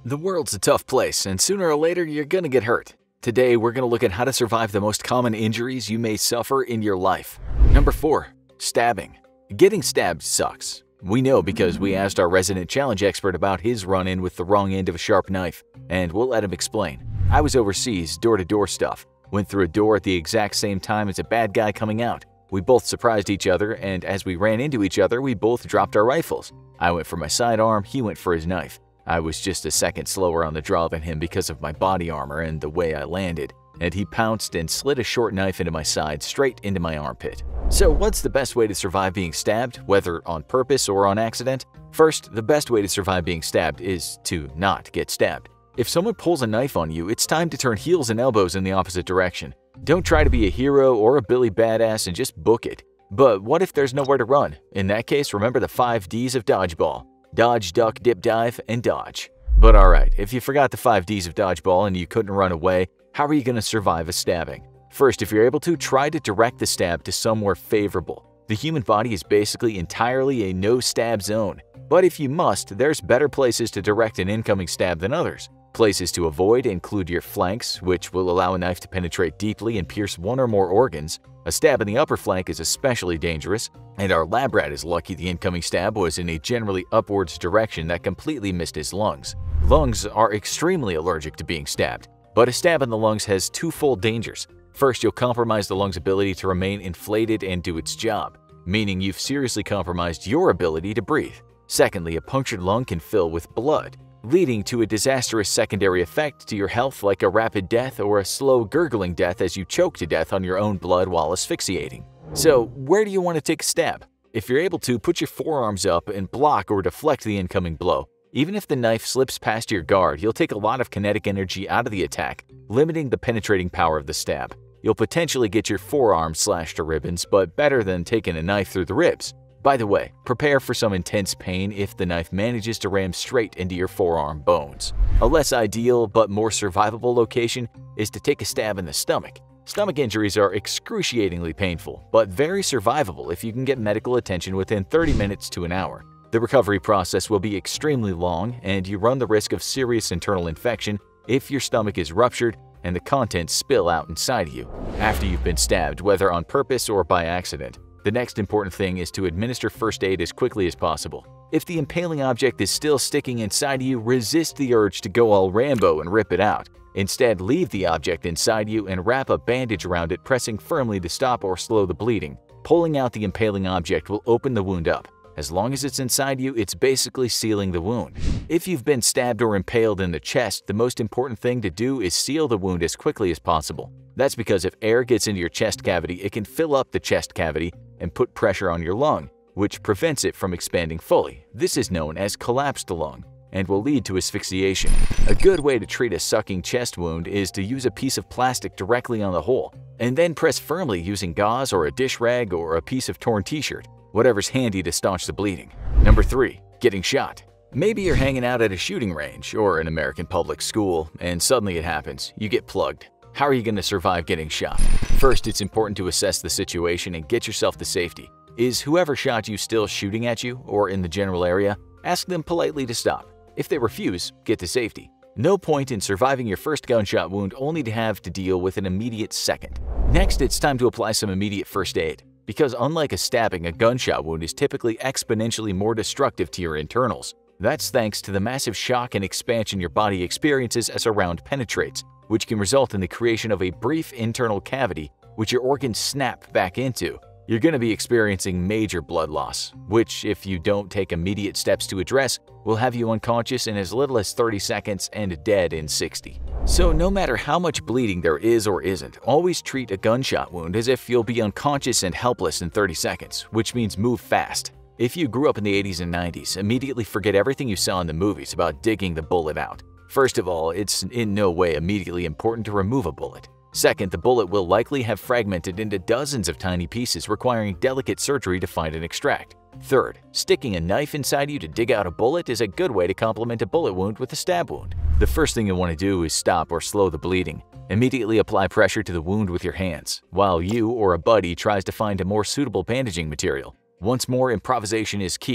The world's a tough place, and sooner or later you're gonna get hurt. Today, we're gonna look at how to survive the most common injuries you may suffer in your life. Number 4. Stabbing. Getting stabbed sucks. We know because we asked our resident challenge expert about his run-in with the wrong end of a sharp knife, and we'll let him explain. I was overseas, door-to-door stuff. Went through a door at the exact same time as a bad guy coming out. We both surprised each other, and as we ran into each other, we both dropped our rifles. I went for my sidearm, he went for his knife. I was just a second slower on the draw than him because of my body armor and the way I landed, and he pounced and slid a short knife into my side straight into my armpit. So what's the best way to survive being stabbed, whether on purpose or on accident? First, the best way to survive being stabbed is to not get stabbed. If someone pulls a knife on you, it's time to turn heels and elbows in the opposite direction. Don't try to be a hero or a Billy Badass and just book it. But what if there's nowhere to run? In that case, remember the 5 Ds of dodgeball. Dodge, duck, dip, dive, and dodge. But alright, if you forgot the 5 Ds of dodgeball and you couldn't run away, how are you going to survive a stabbing? First, if you're able to, try to direct the stab to somewhere favorable. The human body is basically entirely a no-stab zone. But if you must, there's better places to direct an incoming stab than others. Places to avoid include your flanks, which will allow a knife to penetrate deeply and pierce one or more organs. A stab in the upper flank is especially dangerous, and our lab rat is lucky the incoming stab was in a generally upwards direction that completely missed his lungs. Lungs are extremely allergic to being stabbed, but a stab in the lungs has twofold dangers. First, you'll compromise the lung's ability to remain inflated and do its job, meaning you've seriously compromised your ability to breathe. Secondly, a punctured lung can fill with blood, leading to a disastrous secondary effect to your health like a rapid death or a slow gurgling death as you choke to death on your own blood while asphyxiating. So, where do you want to take a stab? If you're able to, put your forearms up and block or deflect the incoming blow. Even if the knife slips past your guard, you'll take a lot of kinetic energy out of the attack, limiting the penetrating power of the stab. You'll potentially get your forearm slashed to ribbons, but better than taking a knife through the ribs. By the way, prepare for some intense pain if the knife manages to ram straight into your forearm bones. A less ideal but more survivable location is to take a stab in the stomach. Stomach injuries are excruciatingly painful, but very survivable if you can get medical attention within 30 minutes to an hour. The recovery process will be extremely long, and you run the risk of serious internal infection if your stomach is ruptured and the contents spill out inside you. After you've been stabbed, whether on purpose or by accident, the next important thing is to administer first aid as quickly as possible. If the impaling object is still sticking inside you, resist the urge to go all Rambo and rip it out. Instead, leave the object inside you and wrap a bandage around it, pressing firmly to stop or slow the bleeding. Pulling out the impaling object will open the wound up. As long as it's inside you, it's basically sealing the wound. If you've been stabbed or impaled in the chest, the most important thing to do is seal the wound as quickly as possible. That's because if air gets into your chest cavity, it can fill up the chest cavity and put pressure on your lung, which prevents it from expanding fully. This is known as collapsed lung and will lead to asphyxiation. A good way to treat a sucking chest wound is to use a piece of plastic directly on the hole, and then press firmly using gauze or a dish rag or a piece of torn t-shirt, whatever's handy to staunch the bleeding. Number 3. Getting shot. Maybe you're hanging out at a shooting range or an American public school, and suddenly it happens, you get plugged. How are you going to survive getting shot? First, it's important to assess the situation and get yourself to safety. Is whoever shot you still shooting at you or in the general area? Ask them politely to stop. If they refuse, get to safety. No point in surviving your first gunshot wound only to have to deal with an immediate second. Next, it's time to apply some immediate first aid. Because unlike a stabbing, a gunshot wound is typically exponentially more destructive to your internals. That's thanks to the massive shock and expansion your body experiences as a round penetrates, which can result in the creation of a brief internal cavity which your organs snap back into. You're going to be experiencing major blood loss, which, if you don't take immediate steps to address, will have you unconscious in as little as 30 seconds and dead in 60. So no matter how much bleeding there is or isn't, always treat a gunshot wound as if you'll be unconscious and helpless in 30 seconds, which means move fast. If you grew up in the 80s and 90s, immediately forget everything you saw in the movies about digging the bullet out. First of all, it's in no way immediately important to remove a bullet. Second, the bullet will likely have fragmented into dozens of tiny pieces requiring delicate surgery to find and extract. Third, sticking a knife inside you to dig out a bullet is a good way to complement a bullet wound with a stab wound. The first thing you'll want to do is stop or slow the bleeding. Immediately apply pressure to the wound with your hands, while you or a buddy tries to find a more suitable bandaging material. Once more, improvisation is key.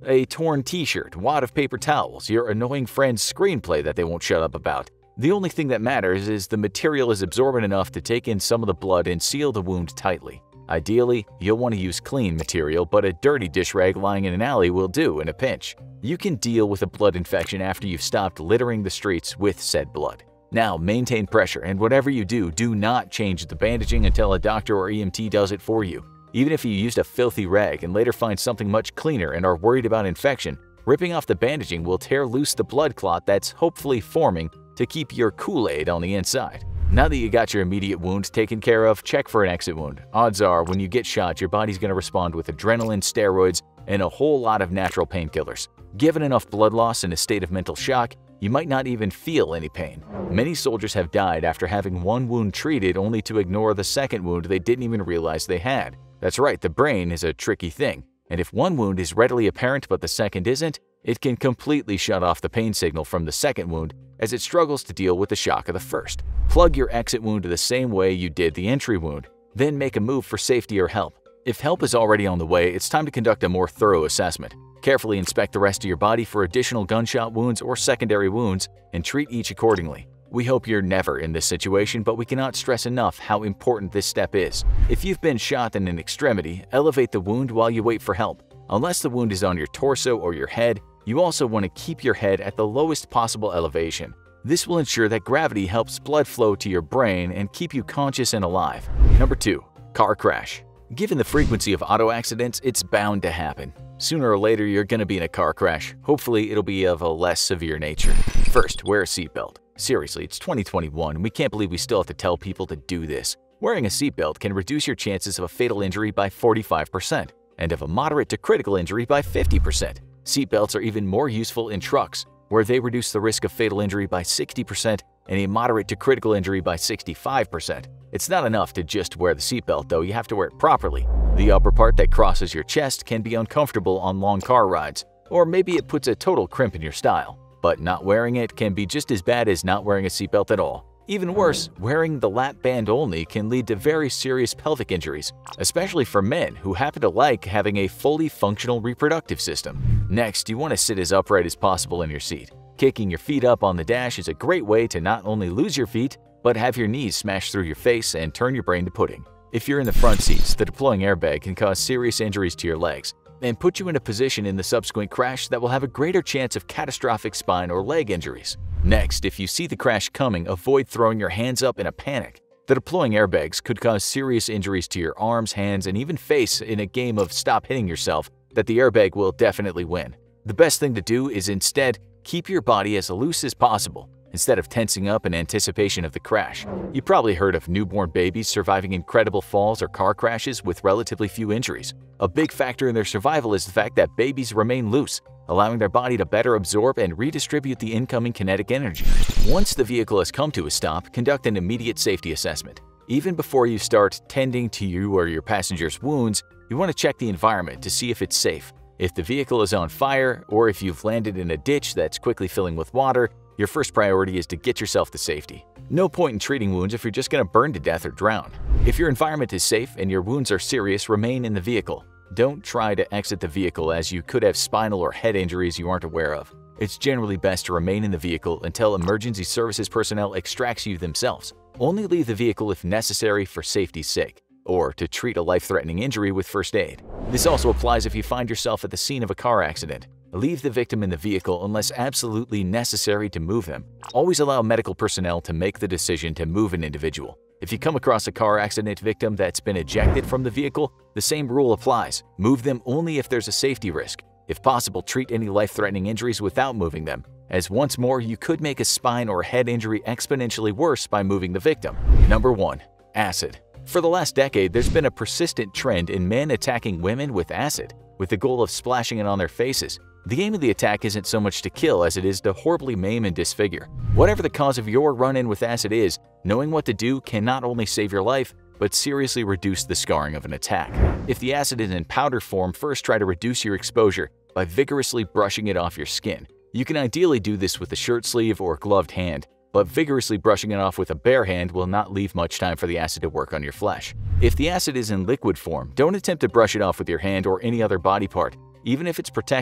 A torn t-shirt, wad of paper towels, your annoying friend's screenplay that they won't shut up about. The only thing that matters is the material is absorbent enough to take in some of the blood and seal the wound tightly. Ideally, you'll want to use clean material, but a dirty dish rag lying in an alley will do in a pinch. You can deal with a blood infection after you've stopped littering the streets with said blood. Now, maintain pressure, and whatever you do, do not change the bandaging until a doctor or EMT does it for you. Even if you used a filthy rag and later find something much cleaner and are worried about infection, ripping off the bandaging will tear loose the blood clot that's hopefully forming to keep your Kool-Aid on the inside. Now that you got your immediate wound taken care of, check for an exit wound. Odds are, when you get shot, your body's going to respond with adrenaline, steroids, and a whole lot of natural painkillers. Given enough blood loss and a state of mental shock, you might not even feel any pain. Many soldiers have died after having one wound treated only to ignore the second wound they didn't even realize they had. That's right, the brain is a tricky thing, and if one wound is readily apparent but the second isn't, it can completely shut off the pain signal from the second wound as it struggles to deal with the shock of the first. Plug your exit wound the same way you did the entry wound, then make a move for safety or help. If help is already on the way, it's time to conduct a more thorough assessment. Carefully inspect the rest of your body for additional gunshot wounds or secondary wounds and treat each accordingly. We hope you're never in this situation, but we cannot stress enough how important this step is. If you've been shot in an extremity, elevate the wound while you wait for help. Unless the wound is on your torso or your head, you also want to keep your head at the lowest possible elevation. This will ensure that gravity helps blood flow to your brain and keep you conscious and alive. Number 2. Car crash. Given the frequency of auto accidents, it's bound to happen. Sooner or later, you're going to be in a car crash. Hopefully, it'll be of a less severe nature. First, wear a seatbelt. Seriously, it's 2021 and we can't believe we still have to tell people to do this. Wearing a seatbelt can reduce your chances of a fatal injury by 45% and of a moderate to critical injury by 50%. Seatbelts are even more useful in trucks, where they reduce the risk of fatal injury by 60% and a moderate to critical injury by 65%. It's not enough to just wear the seatbelt though, you have to wear it properly. The upper part that crosses your chest can be uncomfortable on long car rides, or maybe it puts a total crimp in your style. But not wearing it can be just as bad as not wearing a seatbelt at all. Even worse, wearing the lap band only can lead to very serious pelvic injuries, especially for men who happen to like having a fully functional reproductive system. Next, you want to sit as upright as possible in your seat. Kicking your feet up on the dash is a great way to not only lose your feet, but have your knees smash through your face and turn your brain to pudding. If you're in the front seats, the deploying airbag can cause serious injuries to your legs and put you in a position in the subsequent crash that will have a greater chance of catastrophic spine or leg injuries. Next, if you see the crash coming, avoid throwing your hands up in a panic. The deploying airbags could cause serious injuries to your arms, hands, and even face in a game of stop hitting yourself that the airbag will definitely win. The best thing to do is instead keep your body as loose as possible instead of tensing up in anticipation of the crash. You probably heard of newborn babies surviving incredible falls or car crashes with relatively few injuries. A big factor in their survival is the fact that babies remain loose, allowing their body to better absorb and redistribute the incoming kinetic energy. Once the vehicle has come to a stop, conduct an immediate safety assessment. Even before you start tending to you or your passenger's wounds, you want to check the environment to see if it's safe. If the vehicle is on fire, or if you've landed in a ditch that's quickly filling with water, your first priority is to get yourself to safety. No point in treating wounds if you're just going to burn to death or drown. If your environment is safe and your wounds are serious, remain in the vehicle. Don't try to exit the vehicle as you could have spinal or head injuries you aren't aware of. It's generally best to remain in the vehicle until emergency services personnel extracts you themselves. Only leave the vehicle if necessary for safety's sake, or to treat a life-threatening injury with first aid. This also applies if you find yourself at the scene of a car accident. Leave the victim in the vehicle unless absolutely necessary to move them. Always allow medical personnel to make the decision to move an individual. If you come across a car accident victim that's been ejected from the vehicle, the same rule applies. Move them only if there's a safety risk. If possible, treat any life-threatening injuries without moving them, as once more you could make a spine or head injury exponentially worse by moving the victim. Number 1. Acid. For the last decade, there's been a persistent trend in men attacking women with acid, with the goal of splashing it on their faces. The aim of the attack isn't so much to kill as it is to horribly maim and disfigure. Whatever the cause of your run-in with acid is, knowing what to do can not only save your life, but seriously reduce the scarring of an attack. If the acid is in powder form, first try to reduce your exposure by vigorously brushing it off your skin. You can ideally do this with a shirt sleeve or gloved hand, but vigorously brushing it off with a bare hand will not leave much time for the acid to work on your flesh. If the acid is in liquid form, don't attempt to brush it off with your hand or any other body part, even if it's protected.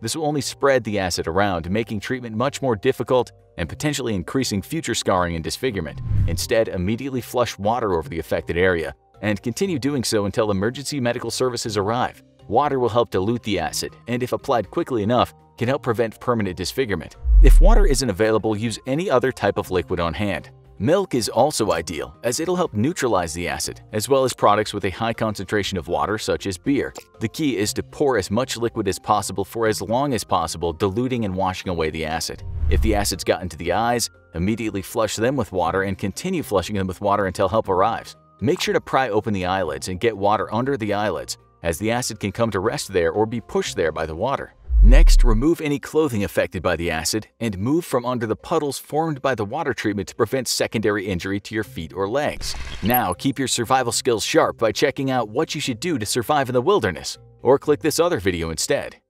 This will only spread the acid around, making treatment much more difficult and potentially increasing future scarring and disfigurement. Instead, immediately flush water over the affected area and continue doing so until emergency medical services arrive. Water will help dilute the acid, and if applied quickly enough, can help prevent permanent disfigurement. If water isn't available, use any other type of liquid on hand. Milk is also ideal, as it'll help neutralize the acid, as well as products with a high concentration of water such as beer. The key is to pour as much liquid as possible for as long as possible, diluting and washing away the acid. If the acid's gotten to the eyes, immediately flush them with water and continue flushing them with water until help arrives. Make sure to pry open the eyelids and get water under the eyelids, as the acid can come to rest there or be pushed there by the water. Next, remove any clothing affected by the acid and move from under the puddles formed by the water treatment to prevent secondary injury to your feet or legs. Now, keep your survival skills sharp by checking out what you should do to survive in the wilderness, or click this other video instead.